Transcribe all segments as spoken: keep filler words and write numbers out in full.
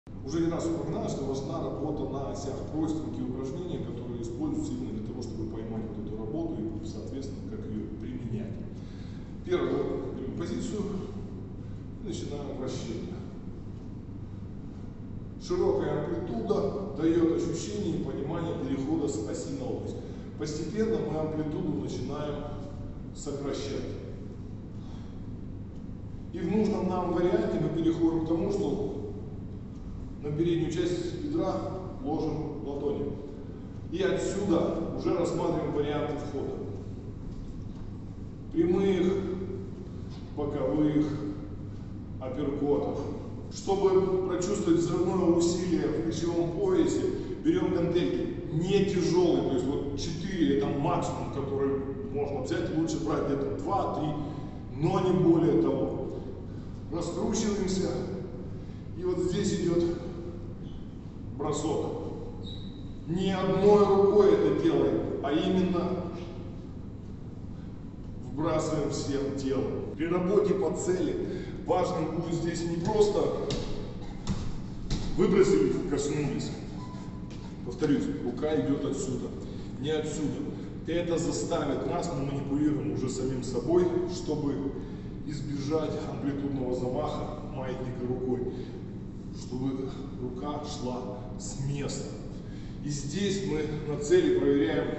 Уже не раз упоминаю, что важна работа на осях, простенькие упражнения, которые используются именно для того, чтобы поймать вот эту работу и, соответственно, как ее применять. Первую берем позицию и начинаем вращение. Широкая амплитуда дает ощущение и понимание перехода с оси на ось. Постепенно мы амплитуду начинаем сокращать. И в нужном нам варианте мы переходим к тому, что на переднюю часть бедра ложим ладони. И отсюда уже рассматриваем варианты входа. Прямых, боковых, апперкотов. Чтобы прочувствовать взрывное усилие в плечевом поясе, берем гантельки не тяжелые, то есть вот четыре это максимум, который можно взять, лучше брать где-то два-три, но не более того. Раскручиваемся, и вот здесь идет бросок. Не одной рукой это делаем, а именно вбрасываем всем телом. При работе по цели важным будет здесь не просто выбросили, коснулись. Повторюсь, рука идет отсюда, не отсюда. Это заставит нас, мы манипулируем уже самим собой, чтобы избежать амплитудного замаха маятника рукой, чтобы рука шла с места. И здесь мы на цели проверяем,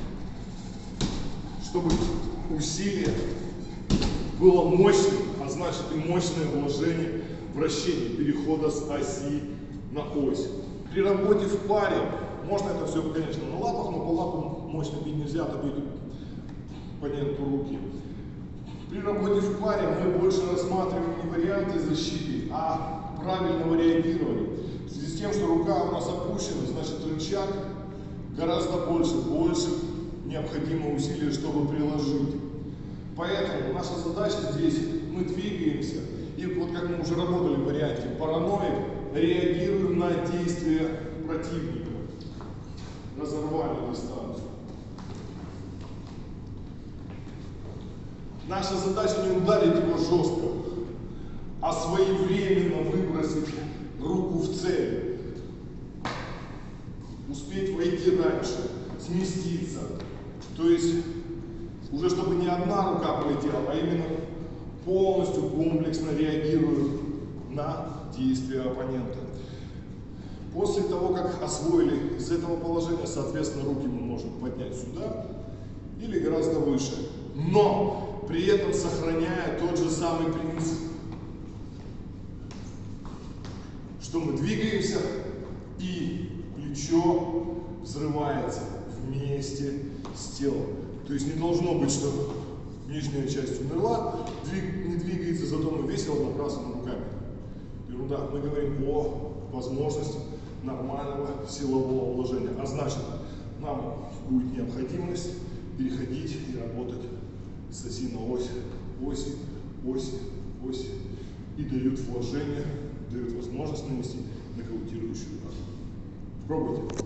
чтобы усилие было мощным, а значит и мощное вложение вращения, перехода с оси на ось. При работе в паре можно это все, конечно, на лапах, но по лапам мощно бить нельзя, отобьете оппоненту руки. При работе в паре мы больше рассматриваем не варианты защиты, а правильного реагирования. В связи с тем, что рука у нас опущена, значит рычаг гораздо больше, больше необходимо усилия, чтобы приложить. Поэтому наша задача здесь, мы двигаемся, и вот как мы уже работали в варианте параноик, реагируем на действия противника. Разорвали дистанцию. Наша задача не ударить его жестко, а своевременно выбросить руку в цель. Успеть войти раньше, сместиться. То есть, уже чтобы не одна рука полетела, а именно полностью комплексно реагируя на действия оппонента. После того, как освоили из этого положения, соответственно, руки мы можем поднять сюда или гораздо выше. Но при этом сохраняя тот же самый принцип, что мы двигаемся и плечо взрывается вместе с телом. То есть не должно быть, что нижняя часть умерла, двиг, не двигается, зато мы весело набрасываем руками. Ерунда. Мы говорим о возможности нормального силового вложения. А значит, нам будет необходимость переходить и работать с оси на ось, оси, оси, оси. И дают вложение, дают возможность нанести нокаутирующий удар. Пробуйте.